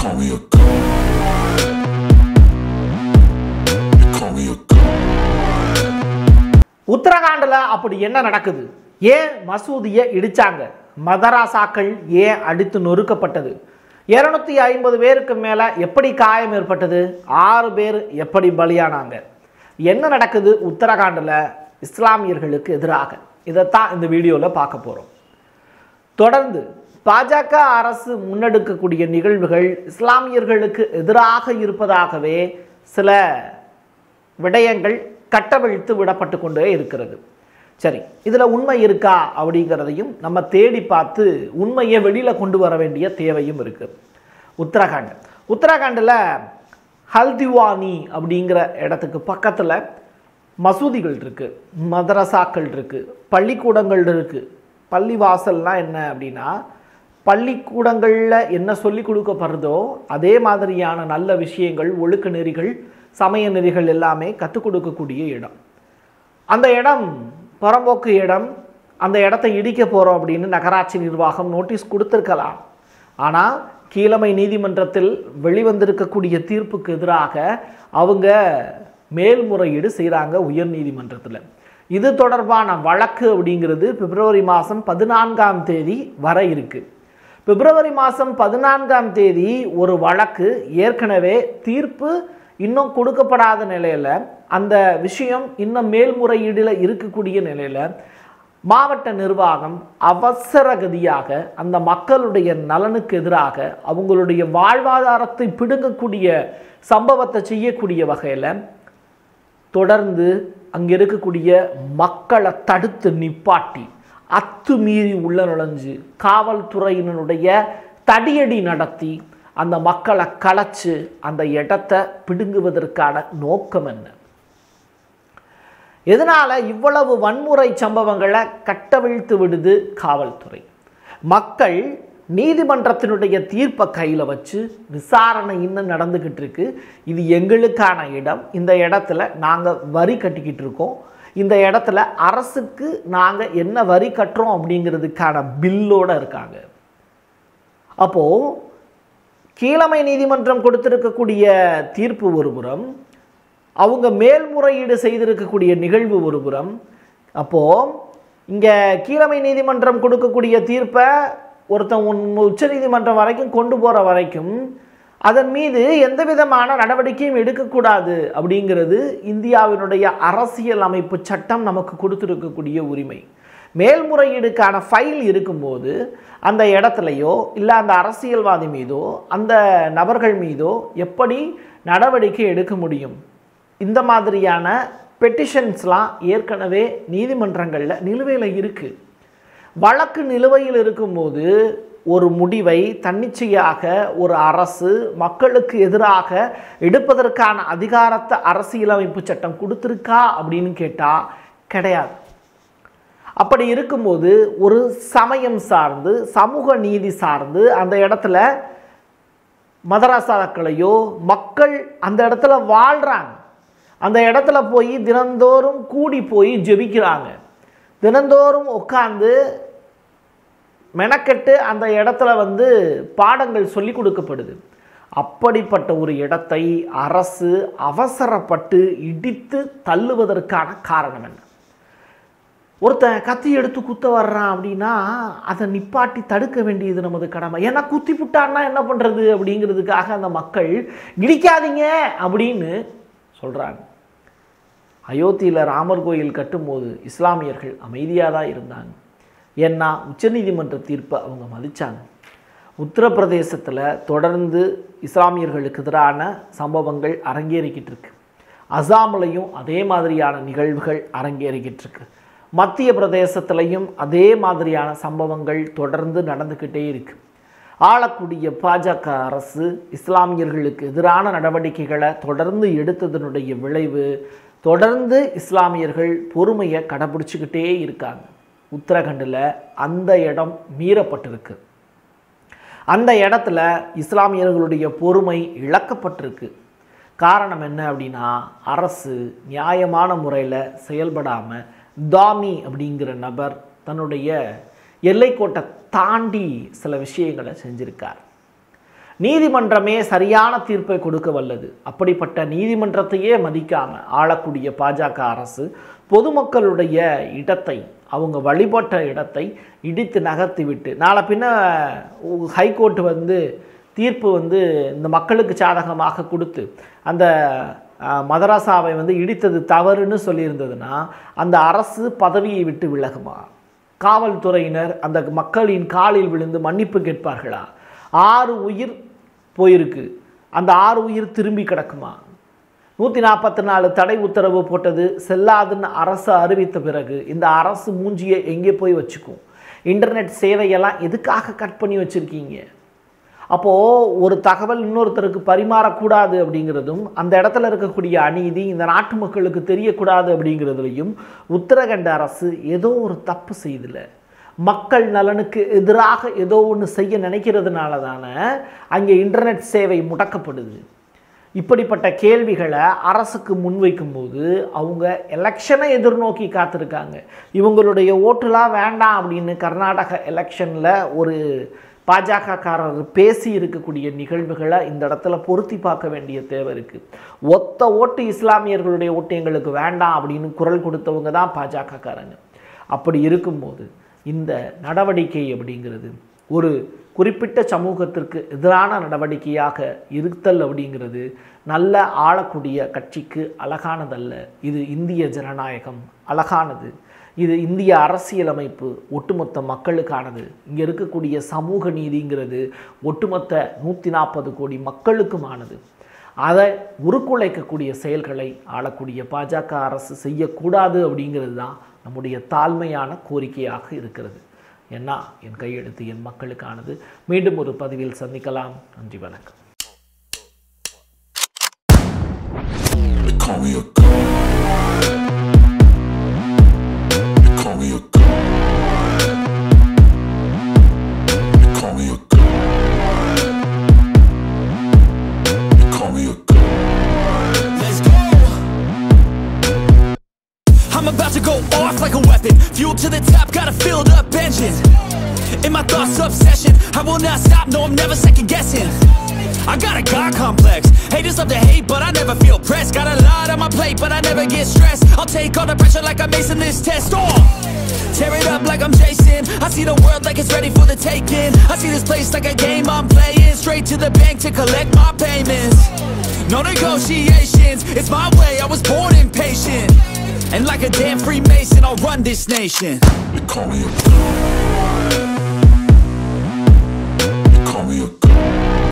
call me a god. You call me a god. உத்தரகாண்டில் அப்படி என்ன நடக்குது? ஏன் மசூதியை இடிச்சாங்க? மதராசாக்கள் ஏன் அடித்து நொறுக்கப்பட்டது? 250 பேருக்கு மேலே எப்படி காயம் ஏற்பட்டது? 6 பேர் எப்படி பலியானாங்க? என்ன நடக்குது உத்தரகாண்டில் இஸ்லாமியர்களுக்கு எதிராக? இதைத்தான் இந்த வீடியோவில் பார்க்க போகிறோம். தொடர்ந்து பாஜக அரசு முன்னெடுக்கக்கூடிய நிகழ்வுகள் இஸ்லாமியர்களுக்கு எதிராக இருப்பதாகவே சில விடயங்கள் கட்டவிழ்த்து விடப்பட்டு கொண்டே இருக்கிறது. சரி, இதில் உண்மை இருக்கா அப்படிங்கிறதையும் நம்ம தேடி பார்த்து உண்மையை வெளியில் கொண்டு வர வேண்டிய தேவையும் இருக்குது. உத்தரகாண்டில் ஹல்திவானி அப்படிங்கிற இடத்துக்கு பக்கத்தில் மசூதிகள் இருக்குது, மதரசாக்கள் இருக்குது, பள்ளிக்கூடங்கள் இருக்குது. பள்ளிவாசல்னால் என்ன அப்படின்னா, பள்ளிக்கூடங்களில் என்ன சொல்லி கொடுக்கப்படுறதோ அதே மாதிரியான நல்ல விஷயங்கள், ஒழுக்க நெறிகள், சமய நெறிகள் எல்லாமே கற்றுக் கொடுக்கக்கூடிய இடம். அந்த இடம் புறம்போக்கு இடம். அந்த இடத்த இடிக்க போகிறோம் அப்படின்னு நகராட்சி நிர்வாகம் நோட்டீஸ் கொடுத்துருக்கலாம். ஆனால் கீழமை நீதிமன்றத்தில் வெளிவந்திருக்கக்கூடிய தீர்ப்புக்கு எதிராக அவங்க மேல்முறையீடு செய்கிறாங்க உயர் நீதிமன்றத்தில். இது தொடர்பான வழக்கு அப்படிங்கிறது பிப்ரவரி மாதம் 14ஆம் தேதி வர இருக்குது. பிப்ரவரி மாதம் 14ஆம் தேதி ஒரு வழக்கு ஏற்கனவே தீர்ப்பு இன்னும் கொடுக்கப்படாத நிலையில், அந்த விஷயம் இன்னும் மேல்முறையீடில் இருக்கக்கூடிய நிலையில் மாவட்ட நிர்வாகம் அவசரகதியாக அந்த மக்களுடைய நலனுக்கு எதிராக அவங்களுடைய வாழ்வாதாரத்தை பிடுங்கக்கூடிய சம்பவத்தை செய்யக்கூடிய வகையில் தொடர்ந்து அங்கே இருக்கக்கூடிய மக்களை தடுத்து நிப்பாட்டி அத்துமீறி உள்ள நுழைஞ்சு காவல்துறையினுடைய தடியடி நடத்தி அந்த மக்களை கலைச்சு அந்த இடத்தை பிடுங்குவதற்கான நோக்கம் என்ன? எதனால் இவ்வளவு வன்முறை சம்பவங்களை கட்டவிழ்த்து விடுது காவல்துறை? மக்கள் நீதிமன்றத்தினுடைய தீர்ப்பை கையில் வச்சு விசாரணை இன்னும் நடந்துக்கிட்டு இருக்கு. இது எங்களுக்கான இடம், இந்த இடத்துல நாங்கள் வரி கட்டிக்கிட்டு இருக்கோம், இந்த இடத்துல அரசுக்கு நாங்கள் என்ன வரி கட்டுறோம் அப்படிங்கிறதுக்கான பில்லோடு இருக்காங்க. அப்போது கீழமை நீதிமன்றம் கொடுத்திருக்கக்கூடிய தீர்ப்பு ஒருபுறம், அவங்க மேல்முறையீடு செய்திருக்கக்கூடிய நிகழ்வு ஒருபுறம். அப்போது இங்கே கீழமை நீதிமன்றம் கொடுக்கக்கூடிய தீர்ப்பை ஒருத்தன் உச்ச நீதிமன்றம் வரைக்கும் கொண்டு போகிற வரைக்கும் அதன் மீது எந்த விதமான நடவடிக்கையும் எடுக்கக்கூடாது அப்படிங்கிறது இந்தியாவினுடைய அரசியல் அமைப்பு சட்டம் நமக்கு கொடுத்துருக்கக்கூடிய உரிமை. மேல்முறையீடுக்கான ஃபைல் இருக்கும்போது அந்த இடத்துலையோ இல்லை அந்த அரசியல்வாதி மீதோ அந்த நபர்கள் மீதோ எப்படி நடவடிக்கை எடுக்க முடியும்? இந்த மாதிரியான பெட்டிஷன்ஸ்லாம் ஏற்கனவே நீதிமன்றங்களில் நிலுவையில் இருக்குது. வழக்கு நிலுவையில் இருக்கும்போது ஒரு முடிவை தன்னிச்சையாக ஒரு அரசு மக்களுக்கு எதிராக எடுப்பதற்கான அதிகாரத்தை அரசியலமைப்பு சட்டம் கொடுத்துருக்கா அப்படின்னு கேட்டால் கிடையாது. அப்படி இருக்கும்போது ஒரு சமயம் சார்ந்து சமூக நீதி சார்ந்து அந்த இடத்துல மதரசாக்களையோ மக்கள் அந்த இடத்துல வாழ்கிறாங்க, அந்த இடத்துல போய் தினந்தோறும் கூடி போய் ஜெபிக்கிறாங்க, தினந்தோறும் உட்கார்ந்து மெனக்கெட்டு அந்த இடத்துல பாடங்கள் சொல்லி கொடுக்கப்படுது. அப்படிப்பட்ட ஒரு இடத்தை அரசு அவசரப்பட்டு இடித்து தள்ளுவதற்கான காரணம் என்ன? ஒருத்தன் கத்தி எடுத்து குத்த வர்றான் அப்படின்னா அதை நிப்பாட்டி தடுக்க வேண்டியது நமது கடமை. ஏன்னா குத்தி புட்டான்னா என்ன பண்ணுறது அப்படிங்கிறதுக்காக அந்த மக்கள் இடிக்காதீங்க அப்படின்னு சொல்கிறாங்க. அயோத்தியில் ராமர் கோயில் கட்டும்போது இஸ்லாமியர்கள் அமைதியாக தான் இருந்தாங்க. ஏன்னா உச்சநீதிமன்ற தீர்ப்பை அவங்க மதித்தாங்க. உத்தரப்பிரதேசத்தில் தொடர்ந்து இஸ்லாமியர்களுக்கு எதிரான சம்பவங்கள் அரங்கேறிக்கிட்டு இருக்கு. அசாமிலையும் அதே மாதிரியான நிகழ்வுகள் அரங்கேறிக்கிட்டு இருக்கு. மத்திய பிரதேசத்திலையும் அதே மாதிரியான சம்பவங்கள் தொடர்ந்து நடந்துக்கிட்டே இருக்கு. ஆளக்கூடிய பாஜக அரசு இஸ்லாமியர்களுக்கு எதிரான நடவடிக்கைகளை தொடர்ந்து எடுத்ததனுடைய விளைவு தொடர்ந்து இஸ்லாமியர்கள் பொறுமையை கடைபிடிச்சிக்கிட்டே இருக்காங்க. உத்தரகாண்டில் அந்த இடம் மீறப்பட்டிருக்கு. அந்த இடத்துல இஸ்லாமியர்களுடைய பொறுமை இழக்கப்பட்டிருக்கு. காரணம் என்ன அப்படின்னா, அரசு நியாயமான முறையில் செயல்படாமல் தாமி அப்படிங்கிற நபர் தன்னுடைய எல்லைக்கோட்டை தாண்டி சில விஷயங்களை செஞ்சிருக்கார். நீதிமன்றமே சரியான தீர்ப்பை கொடுக்க வல்லது. அப்படிப்பட்ட நீதிமன்றத்தையே மதிக்காமல் ஆளக்கூடிய பாஜக அரசு பொதுமக்களுடைய இடத்தை, அவங்க வழிபட்ட இடத்தை இடித்து நகர்த்தி விட்டு நாளை பின்ன ஹைகோர்ட் தீர்ப்பு இந்த மக்களுக்கு சாதகமாக கொடுத்து அந்த மதரசாவை இடித்தது தவறுன்னு சொல்லியிருந்ததுன்னா அந்த அரசு பதவியை விட்டு விலகுமா? காவல்துறையினர் அந்த மக்களின் காலில் விழுந்து மன்னிப்பு கேட்பார்களா? 6 உயிர் போயிருக்கு, அந்த 6 உயிர் திரும்பி கிடக்குமா? 144 தடை உத்தரவு போட்டது செல்லாதுன்னு அரசு அறிவித்த பிறகு இந்த அரசு மூஞ்சியை எங்கே போய் வச்சுக்கும்? இன்டர்நெட் சேவையெல்லாம் எதுக்காக கட் பண்ணி வச்சுருக்கீங்க? அப்போது ஒரு தகவல் இன்னொருத்தருக்கு பரிமாறக்கூடாது அப்படிங்கிறதும், அந்த இடத்துல இருக்கக்கூடிய அநீதி இந்த நாட்டு மக்களுக்கு தெரியக்கூடாது அப்படிங்கிறதுலையும் உத்தரகண்ட் அரசு ஏதோ ஒரு தப்பு செய்தில்ல. மக்கள் நலனுக்கு எதிராக ஏதோ ஒன்று செய்ய நினைக்கிறதுனால தானே அங்கே இன்டர்நெட் சேவை முடக்கப்படுது. இப்படிப்பட்ட கேள்விகளை அரசுக்கு முன்வைக்கும் போது அவங்க எலெக்ஷனை எதிர்நோக்கி காத்திருக்காங்க. இவங்களுடைய ஓட்டுலாம் வேண்டாம் அப்படின்னு கர்நாடக எலெக்ஷனில் ஒரு பாஜகக்காரர் பேசி இருக்கக்கூடிய நிகழ்வுகளை இந்த இடத்துல பொருத்தி பார்க்க வேண்டிய தேவை இருக்குது. ஒத்த ஓட்டு இஸ்லாமியர்களுடைய ஓட்டு எங்களுக்கு வேண்டாம் அப்படின்னு குரல் கொடுத்தவங்க தான் பாஜகக்காரங்க. அப்படி இருக்கும்போது இந்த நடவடிக்கை அப்படிங்கிறது ஒரு குறிப்பிட்ட சமூகத்திற்கு எதிரான நடவடிக்கையாக இருத்தல் அப்படிங்கிறது நல்ல ஆளக்கூடிய கட்சிக்கு அழகானதல்ல. இது இந்திய ஜனநாயகம் அழகானது. இது இந்திய அரசியலமைப்பு ஒட்டுமொத்த மக்களுக்கானது. இங்கே இருக்கக்கூடிய சமூக நீதிங்கிறது ஒட்டுமொத்த 140 கோடி மக்களுக்குமானது. அதை உருக்குலைக்கக்கூடிய செயல்களை ஆளக்கூடிய பாஜக அரசு செய்யக்கூடாது அப்படிங்கிறது தான் நம்முடைய தாழ்மையான கோரிக்கையாக இருக்கிறது. ஏன்னா என் கையெழுத்து என் மக்களுக்கானது. மீண்டும் ஒரு பதிவில் சந்திக்கலாம். நன்றி, வணக்கம். I'm about to go off like a weapon. Fuel to the top, got a filled up engine. In my thoughts, obsession. I will not stop, no, I'm never second guessing. I got a God complex. Haters love to hate, but I never feel pressed. Got a lot on my plate, but I never get stressed. I'll take all the pressure like I'm acing this test. Tear it up like I'm Jason. I see the world like it's ready for the taking. I see this place like a game I'm playing. Straight to the bank to collect my payments. No negotiations, it's my way, I was born impatient. And like a damn Freemason, I'll run this nation. They call me a